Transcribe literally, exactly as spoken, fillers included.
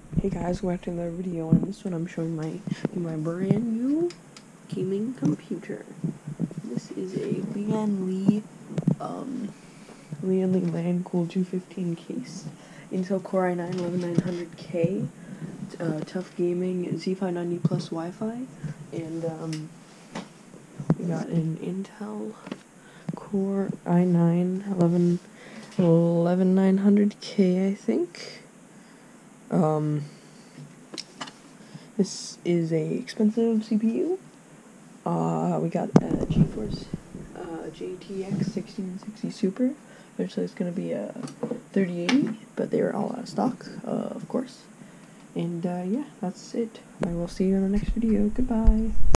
Hey guys, welcome to another video. On this one I'm showing my my brand new gaming computer. This is a mynew um mynew LAN Cool two fifteen case, Intel Core i nine eleven nine hundred K, uh, tough gaming, Z five ninety plus Wi-Fi, and um we got an Intel Core i nine eleven nine hundred K, I think. Um, this is a expensive C P U. Uh, we got a GeForce uh, G T X sixteen sixty Super. Eventually it's going to be a thirty eighty, but they were all out of stock, uh, of course. And uh, yeah, that's it. I will see you in the next video. Goodbye.